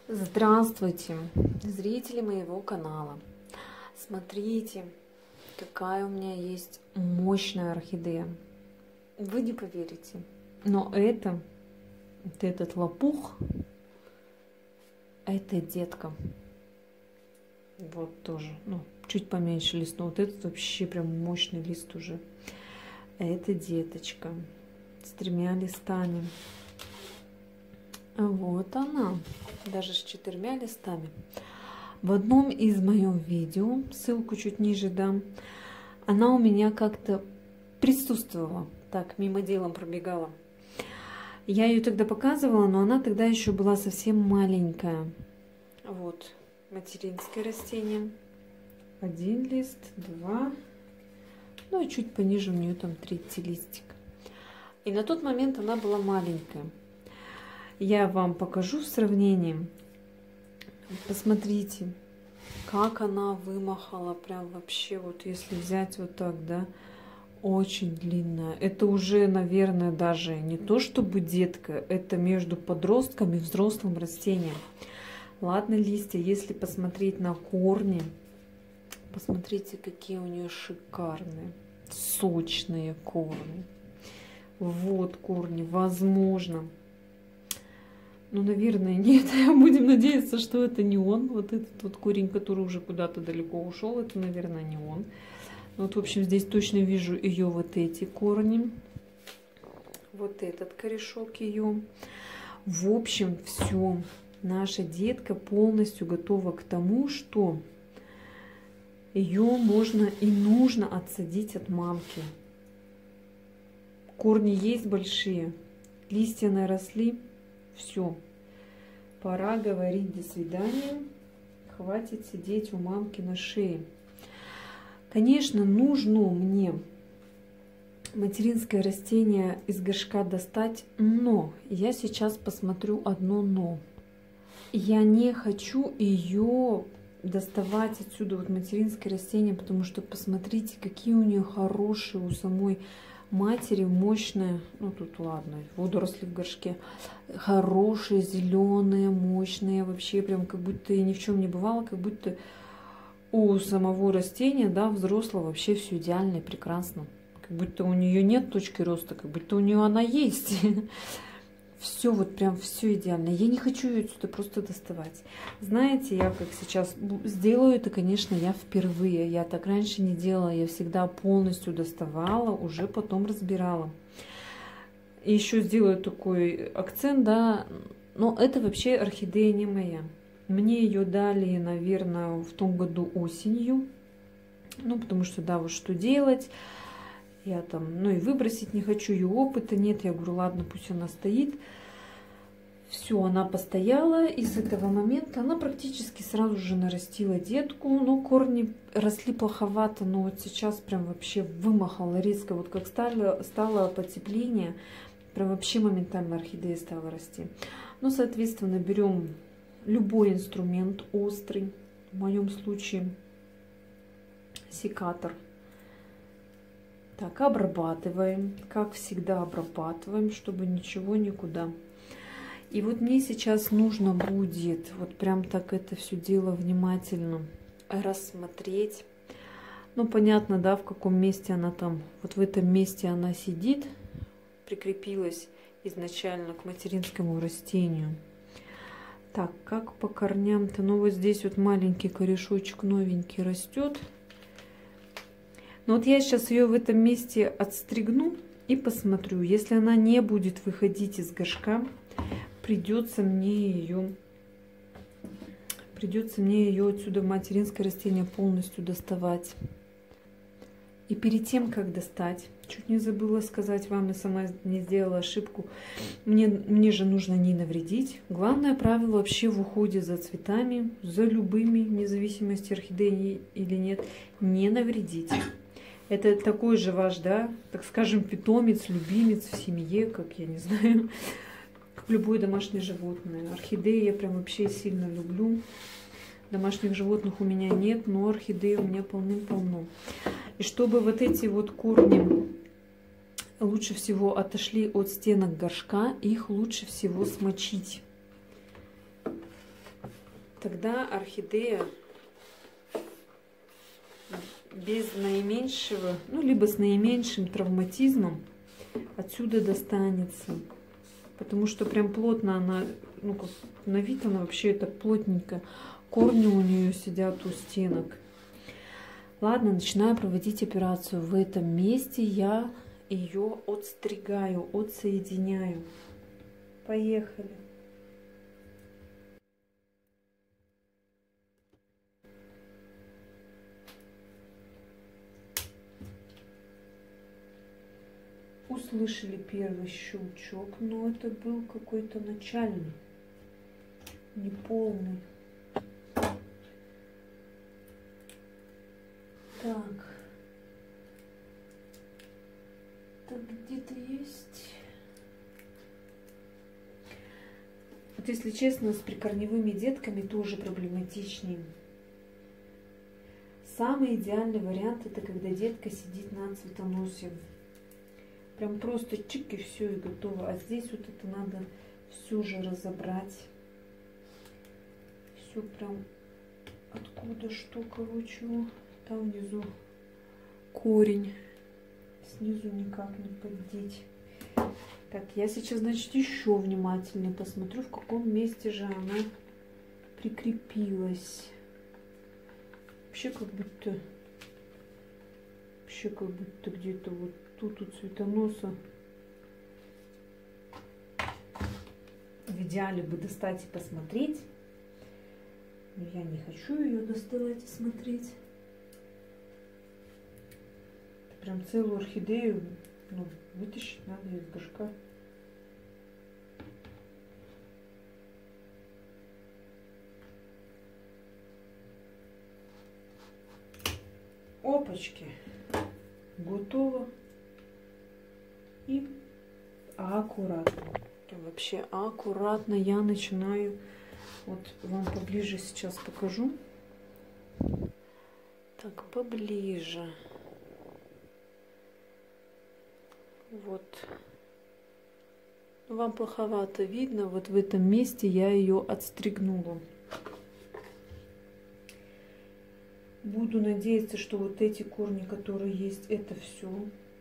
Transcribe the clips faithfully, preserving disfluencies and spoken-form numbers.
Здравствуйте, зрители моего канала. Смотрите, какая у меня есть мощная орхидея. Вы не поверите, но это, вот этот лопух, это детка. Вот тоже, ну, чуть поменьше лист, но вот этот вообще прям мощный лист уже. Это деточка с тремя листами. Вот она, даже с четырьмя листами. В одном из моих видео, ссылку чуть ниже дам, она у меня как-то присутствовала, так, мимо делом пробегала. Я ее тогда показывала, но она тогда еще была совсем маленькая. Вот, материнское растение. Один лист, два, ну и чуть пониже у нее там третий листик. И на тот момент она была маленькая. Я вам покажу в сравнении. Посмотрите, как она вымахала. Прям вообще, вот если взять вот так, да, очень длинная. Это уже, наверное, даже не то чтобы детка, это между подростком и взрослым растением. Ладно, листья, если посмотреть на корни, посмотрите, какие у нее шикарные, сочные корни. Вот корни, возможно. Ну, наверное, нет. Будем надеяться, что это не он. Вот этот вот корень, который уже куда-то далеко ушел, это, наверное, не он. Вот, в общем, здесь точно вижу ее вот эти корни. Вот этот корешок ее. В общем, все. Наша детка полностью готова к тому, что ее можно и нужно отсадить от мамки. Корни есть большие, листья наросли. Все, пора говорить до свидания, хватит сидеть у мамки на шее. Конечно, нужно мне материнское растение из горшка достать, но я сейчас посмотрю одно но. Я не хочу ее доставать отсюда, вот материнское растение, потому что посмотрите, какие у нее хорошие у самой матери, мощные, ну тут ладно, водоросли в горшке, хорошие, зеленые, мощные, вообще прям как будто и ни в чем не бывало, как будто у самого растения, да, взрослого вообще все идеально и прекрасно, как будто у нее нет точки роста, как будто у нее она есть. Все вот прям все идеально. Я не хочу ее отсюда просто доставать. Знаете, я как сейчас сделаю это, конечно, я впервые. Я так раньше не делала. Я всегда полностью доставала, уже потом разбирала. И еще сделаю такой акцент, да. Но это вообще орхидея не моя. Мне ее дали, наверное, в том году осенью. Ну, потому что, да, вот что делать. Я там, ну и выбросить не хочу, ее опыта нет. Я говорю, ладно, пусть она стоит. Все, она постояла, и с этого момента она практически сразу же нарастила детку. Но корни росли плоховато, но вот сейчас прям вообще вымахала резко. Вот как стало, стало потепление, прям вообще моментально орхидея стала расти. Ну, соответственно, берем любой инструмент острый, в моем случае секатор. Так, обрабатываем, как всегда обрабатываем, чтобы ничего никуда. И вот мне сейчас нужно будет вот прям так это все дело внимательно рассмотреть. Ну, понятно, да, в каком месте она там, вот в этом месте она сидит, прикрепилась изначально к материнскому растению. Так, как по корням-то, ну вот здесь вот маленький корешочек новенький растет. Но вот я сейчас ее в этом месте отстригну и посмотрю. Если она не будет выходить из горшка, придется мне ее, придется мне ее отсюда, материнское растение, полностью доставать. И перед тем, как достать, чуть не забыла сказать вам, и сама не сделала ошибку, мне, мне же нужно не навредить. Главное правило вообще в уходе за цветами, за любыми, вне зависимости орхидеи или нет, не навредить. Это такой же ваш, да, так скажем, питомец, любимец в семье, как я не знаю, как любое домашнее животное. Орхидеи я прям вообще сильно люблю. Домашних животных у меня нет, но орхидеи у меня полным-полно. И чтобы вот эти вот корни лучше всего отошли от стенок горшка, их лучше всего смочить. тогда орхидея без наименьшего, ну, либо с наименьшим травматизмом отсюда достанется. Потому что прям плотно она, ну, как на вид она вообще так плотненько. Корни у нее сидят у стенок. Ладно, начинаю проводить операцию. В этом месте я ее отстригаю, отсоединяю. Поехали. Услышали первый щелчок, но это был какой-то начальный, неполный. Так, так где-то есть. Вот если честно, с прикорневыми детками тоже проблематичнее. Самый идеальный вариант — это когда детка сидит на цветоносе. Прям просто чик, и все, и готово. А здесь вот это надо все же разобрать. Все прям откуда что, короче, там внизу корень. Снизу никак не поддеть. Так, я сейчас, значит, еще внимательнее посмотрю, в каком месте же она прикрепилась. Вообще как будто, вообще как будто где-то вот тут у цветоноса. В идеале бы достать и посмотреть. Но я не хочу ее доставать и смотреть. Прям целую орхидею, ну, вытащить надо из горшка. Опачки. Готово. И аккуратно. Вообще аккуратно я начинаю. Вот вам поближе сейчас покажу. Так, поближе. Вот. Вам плоховато видно. Вот в этом месте я ее отстригнула. Буду надеяться, что вот эти корни, которые есть, это все.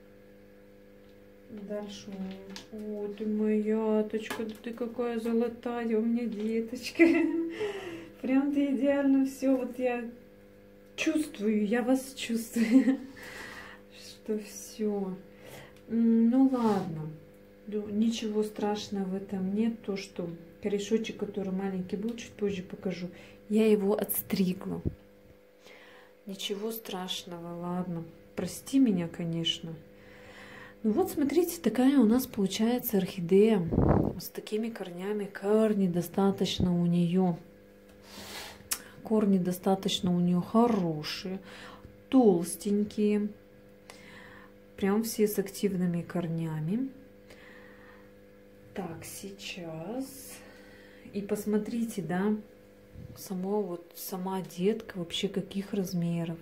Дальше. Ой, ты моя точка, ты какая золотая у меня деточка. Прям ты идеально все. Вот я чувствую, я вас чувствую, что все. Ну ладно, ничего страшного в этом нет. То, что корешочек, который маленький был, чуть позже покажу, я его отстригла. Ничего страшного, ладно. Прости меня, конечно. Ну вот, смотрите, такая у нас получается орхидея с такими корнями. Корни достаточно у нее, корни достаточно у нее хорошие, толстенькие, прям все с активными корнями. Так, сейчас и посмотрите, да, само вот сама детка вообще каких размеров.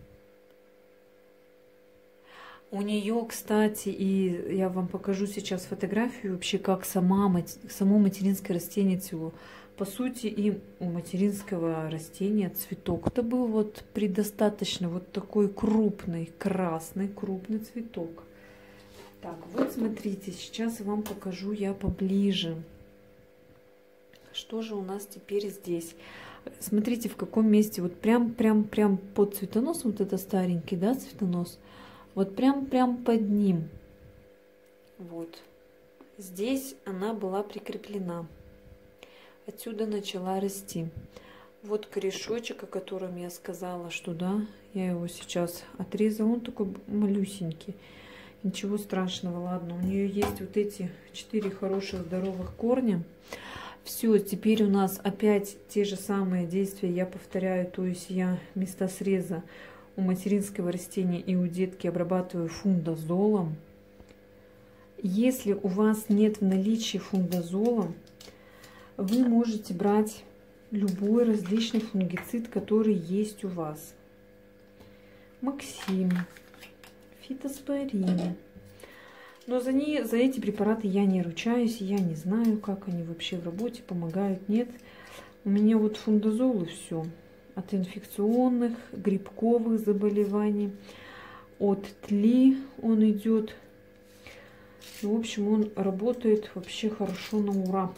У нее, кстати, и я вам покажу сейчас фотографию вообще, как сама, само материнское растение цвело. По сути, и у материнского растения цветок-то был вот предостаточно вот такой крупный, красный, крупный цветок. Так, вот смотрите, сейчас вам покажу я поближе. Что же у нас теперь здесь? Смотрите, в каком месте, вот прям-прям-прям под цветоносом, вот это старенький, да, цветонос. Вот прям-прям под ним. Вот. Здесь она была прикреплена. Отсюда начала расти. Вот корешочек, о котором я сказала, что да, я его сейчас отрезала. Он такой малюсенький. Ничего страшного, ладно. У нее есть вот эти четыре хороших здоровых корня. Все, теперь у нас опять те же самые действия я повторяю. То есть я места среза у материнского растения и у детки обрабатываю фундазолом. Если у вас нет в наличии фундазола, вы можете брать любой различный фунгицид, который есть у вас. Максим, фитоспорин. Но за, не, за эти препараты я не ручаюсь, я не знаю, как они вообще в работе, помогают, нет. У меня вот фундазол и все. От инфекционных, грибковых заболеваний, от тли он идет. В общем, он работает вообще хорошо на ура.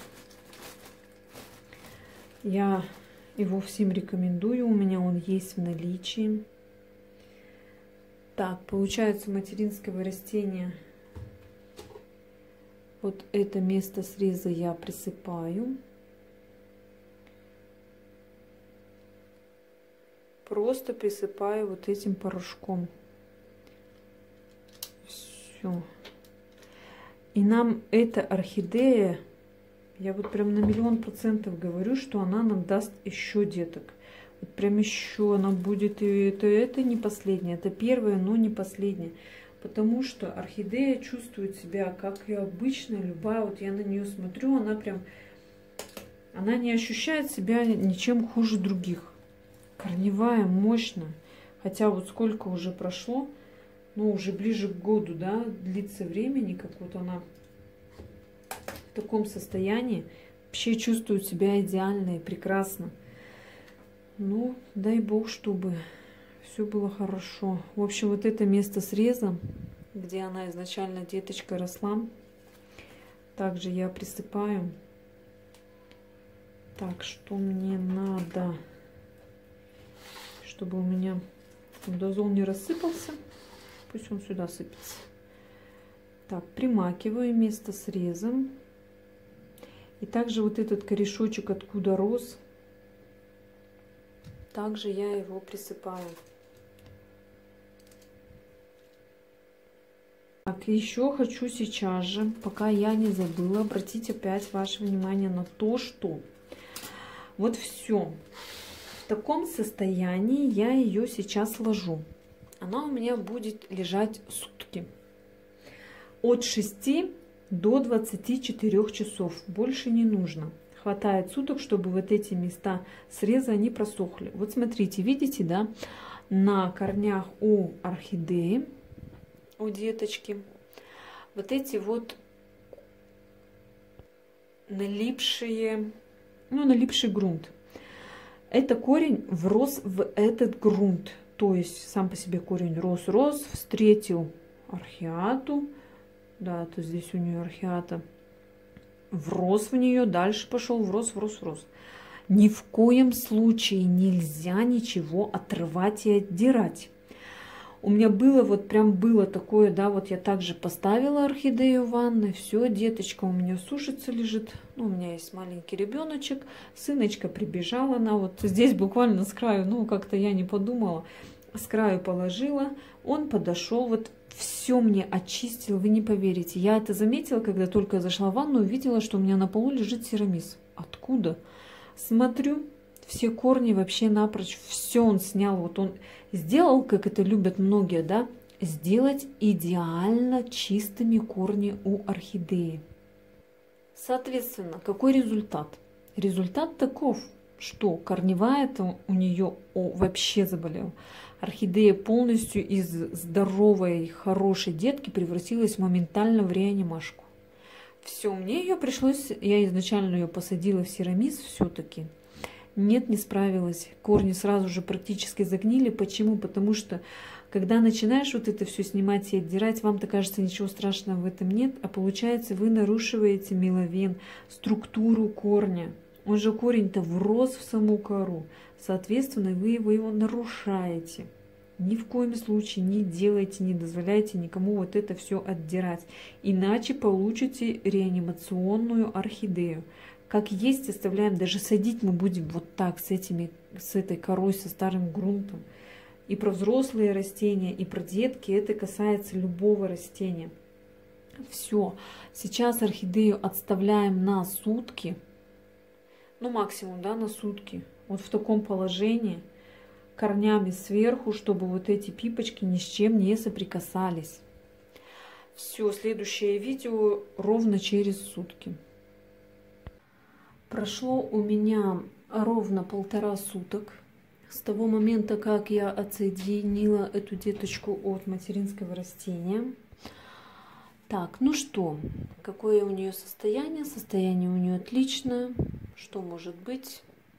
Я его всем рекомендую. У меня он есть в наличии. Так, получается, у материнского растения вот это место среза я присыпаю. Просто присыпаю вот этим порошком. Все. И нам эта орхидея, я вот прям на миллион процентов говорю, что она нам даст еще деток. Вот прям еще она будет, и это, это не последняя, это первая, но не последняя. Потому что орхидея чувствует себя, как и обычная, любая. Вот я на нее смотрю, она прям, она не ощущает себя ничем хуже других. Корневая, мощная. Хотя вот сколько уже прошло, ну уже ближе к году, да, длится времени, как вот она в таком состоянии. Вообще чувствует себя идеально и прекрасно. Ну, дай бог, чтобы все было хорошо. В общем, вот это место среза, где она изначально деточка росла, также я присыпаю. Так, что мне надо, чтобы у меня фундазол не рассыпался, пусть он сюда сыпется. Так, примакиваю место среза. И также вот этот корешочек, откуда рос, также я его присыпаю. Так, еще хочу сейчас же, пока я не забыла, обратить опять ваше внимание на то, что вот все. В таком состоянии я ее сейчас ложу. Она у меня будет лежать сутки. От шести до двадцати четырёх часов. Больше не нужно. Хватает суток, чтобы вот эти места среза они просохли. Вот смотрите, видите, да, на корнях у орхидеи, у деточки, вот эти вот налипшие, ну, налипший грунт. Это корень врос в этот грунт. То есть сам по себе корень рос-рос, встретил орхиату. Да, то здесь у нее орхиата. Врос в нее, дальше пошел, врос, врос, врос. Ни в коем случае нельзя ничего отрывать и отдирать. У меня было, вот прям было такое, да, вот я также поставила орхидею в ванной, все, деточка у меня сушится, лежит. Ну, у меня есть маленький ребеночек, сыночка прибежала, она вот здесь буквально с краю, ну, как-то я не подумала, с краю положила, он подошел, вот все мне очистил, вы не поверите. Я это заметила, когда только зашла в ванну, увидела, что у меня на полу лежит серамис. Откуда? Смотрю, все корни вообще напрочь, все он снял. Вот он сделал, как это любят многие, да, сделать идеально чистыми корни у орхидеи. Соответственно, какой результат? Результат таков, что корневая-то у нее вообще заболела. Орхидея полностью из здоровой, хорошей детки превратилась моментально в реанимашку. Все, мне ее пришлось, я изначально ее посадила в серамис все-таки. Нет, не справилась. Корни сразу же практически загнили. Почему? Потому что, когда начинаешь вот это все снимать и отдирать, вам-то кажется, ничего страшного в этом нет, а получается, вы нарушиваете меловен, структуру корня. Он же корень-то врос в саму кору. Соответственно, вы его, его нарушаете. Ни в коем случае не делайте, не дозволяйте никому вот это все отдирать. Иначе получите реанимационную орхидею. Как есть, оставляем, даже садить мы будем вот так, с, этими, с этой корой, со старым грунтом. И про взрослые растения, и про детки, это касается любого растения. Все, сейчас орхидею отставляем на сутки, ну максимум, да, на сутки, вот в таком положении, корнями сверху, чтобы вот эти пипочки ни с чем не соприкасались. Все, следующее видео ровно через сутки. Прошло у меня ровно полтора суток с того момента, как я отсоединила эту деточку от материнского растения. Так, ну что, какое у нее состояние? Состояние у нее отличное. Что может быть?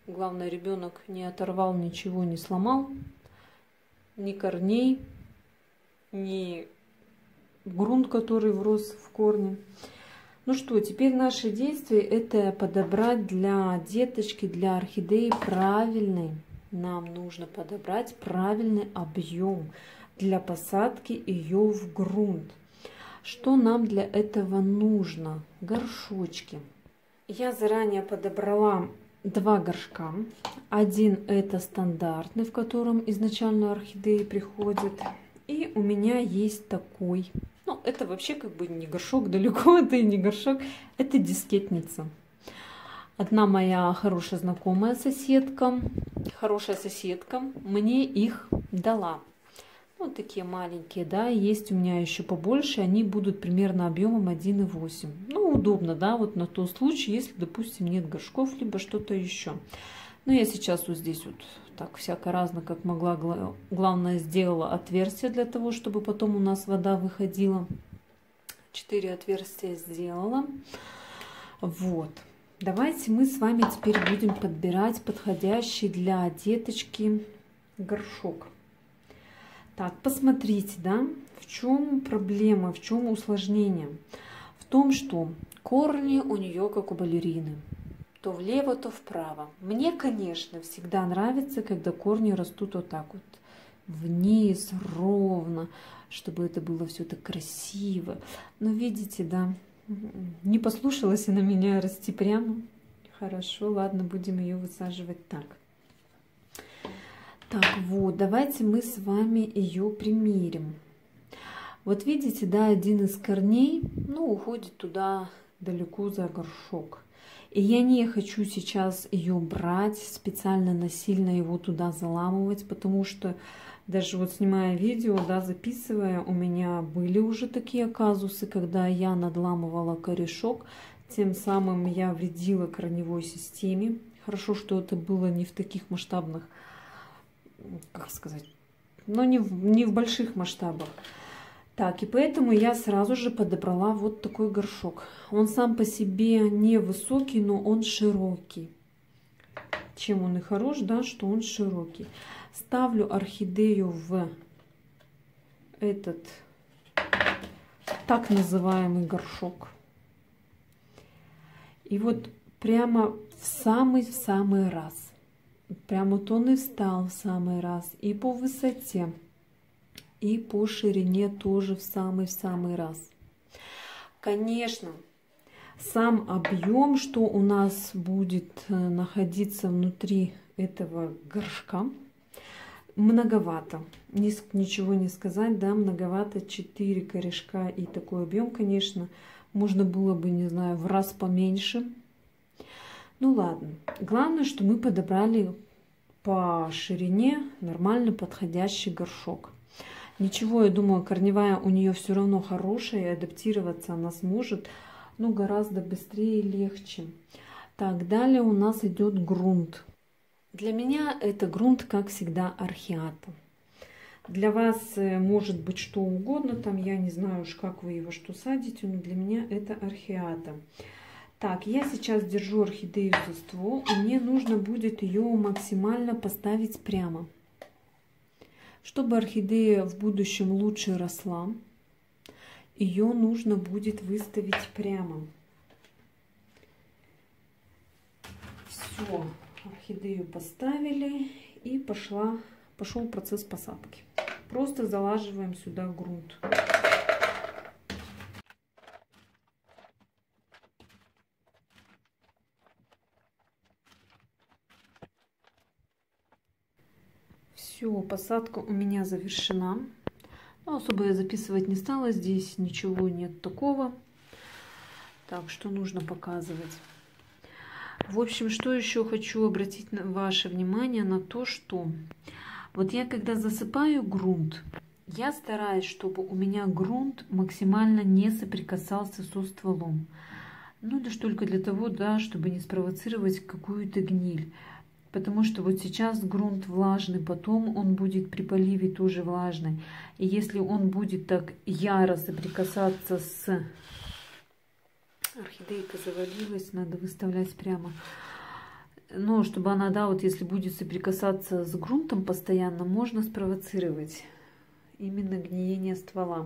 Главное, ребенок не оторвал, ничего не сломал. Ни корней, ни грунт, который врос в корни. Ну что, теперь наши действия — это подобрать для деточки, для орхидеи правильный. Нам нужно подобрать правильный объем для посадки ее в грунт. Что нам для этого нужно? Горшочки. Я заранее подобрала два горшка. Один это стандартный, в котором изначально орхидеи приходят. И у меня есть такой. Ну, это вообще как бы не горшок, далеко это и не горшок. Это дискетница. Одна моя хорошая знакомая соседка, хорошая соседка мне их дала. Вот такие маленькие, да, есть у меня еще побольше, они будут примерно объемом один и восемь. Ну, удобно, да, вот на тот случай, если, допустим, нет горшков, либо что-то еще. Но я сейчас вот здесь вот так всяко разно, как могла, главное, сделала отверстие для того, чтобы потом у нас вода выходила. Четыре отверстия сделала. Вот. Давайте мы с вами теперь будем подбирать подходящий для деточки горшок. Так, посмотрите, да, в чем проблема, в чем усложнение? В том, что корни у нее как у балерины. То влево, то вправо. Мне, конечно, всегда нравится, когда корни растут вот так вот. Вниз, ровно, чтобы это было все так красиво. Но видите, да, не послушалась она меня расти прямо. Хорошо, ладно, будем ее высаживать так. Так, вот, давайте мы с вами ее примерим. Вот видите, да, один из корней, ну, уходит туда далеко за горшок. И я не хочу сейчас ее брать, специально насильно его туда заламывать, потому что даже вот снимая видео, да, записывая, у меня были уже такие казусы, когда я надламывала корешок, тем самым я вредила корневой системе. Хорошо, что это было не в таких масштабных, как сказать, но не в, не в больших масштабах. Так, и поэтому я сразу же подобрала вот такой горшок. Он сам по себе не высокий, но он широкий. Чем он и хорош, да, что он широкий. Ставлю орхидею в этот так называемый горшок. И вот прямо в самый-самый раз. Прямо вот он и встал в самый раз. И по высоте, и по ширине тоже в самый-самый раз. Конечно, сам объем, что у нас будет находиться внутри этого горшка, многовато. Ничего не сказать, да, многовато. четыре корешка и такой объем, конечно, можно было бы, не знаю, в раз поменьше. Ну ладно. Главное, что мы подобрали по ширине нормально подходящий горшок. Ничего, я думаю, корневая у нее все равно хорошая, и адаптироваться она сможет, ну, гораздо быстрее и легче. Так, далее у нас идет грунт. Для меня это грунт, как всегда, орхиата. Для вас может быть что угодно, там я не знаю уж, как вы его что садите, но для меня это орхиата. Так, я сейчас держу орхидею за ствол, и мне нужно будет ее максимально поставить прямо. Чтобы орхидея в будущем лучше росла, ее нужно будет выставить прямо. Все, орхидею поставили, и пошла, пошел процесс посадки. Просто залаживаем сюда грунт. Все, посадка у меня завершена. Но особо я записывать не стала, здесь ничего нет такого. Так, что нужно показывать. В общем, что еще хочу обратить ваше внимание на то, что вот я когда засыпаю грунт, я стараюсь, чтобы у меня грунт максимально не соприкасался со стволом. Ну, лишь только для того, да, чтобы не спровоцировать какую-то гниль. Потому что вот сейчас грунт влажный, потом он будет при поливе тоже влажный. И если он будет так яро соприкасаться с... Орхидейка завалилась, надо выставлять прямо. Но чтобы она, да, вот если будет соприкасаться с грунтом постоянно, можно спровоцировать именно гниение ствола.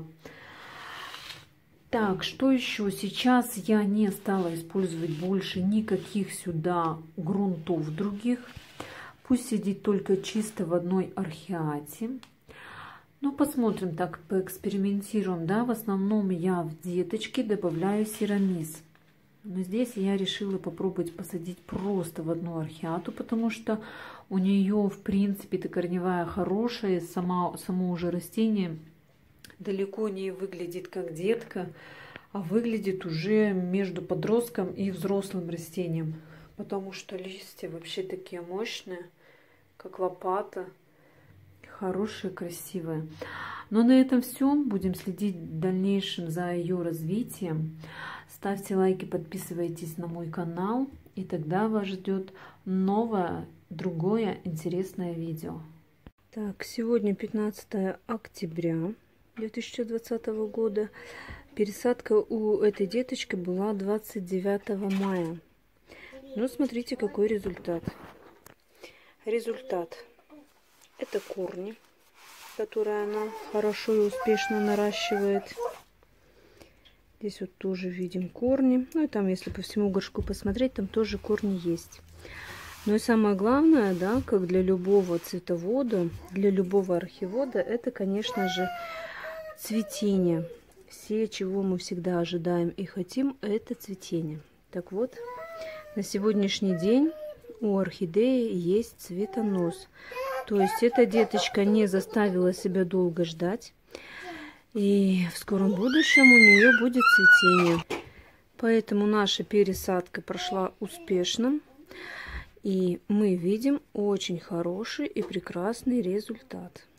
Так, что еще? Сейчас я не стала использовать больше никаких сюда грунтов других. Пусть сидит только чисто в одной орхиате. Ну, посмотрим, так поэкспериментируем, да. В основном я в деточке добавляю Сирамис. Но здесь я решила попробовать посадить просто в одну орхиату, потому что у нее, в принципе-то, корневая хорошая, сама, само уже растение далеко не выглядит как детка, а выглядит уже между подростком и взрослым растением, потому что листья вообще такие мощные, как лопата, хорошие, красивые. Но на этом все. Будем следить в дальнейшем за ее развитием. Ставьте лайки, подписывайтесь на мой канал, и тогда вас ждет новое, другое интересное видео. Так, сегодня пятнадцатое октября две тысячи двадцатого года. Пересадка у этой деточки была двадцать девятого мая. Ну, смотрите, какой результат. Результат. Это корни, которые она хорошо и успешно наращивает. Здесь вот тоже видим корни. Ну и там, если по всему горшку посмотреть, там тоже корни есть. Ну и самое главное, да, как для любого цветовода, для любого архивода, это, конечно же, цветение. Все, чего мы всегда ожидаем и хотим, это цветение. Так вот, на сегодняшний день у орхидеи есть цветонос. То есть эта деточка не заставила себя долго ждать. И в скором будущем у нее будет цветение. Поэтому наша пересадка прошла успешно. И мы видим очень хороший и прекрасный результат.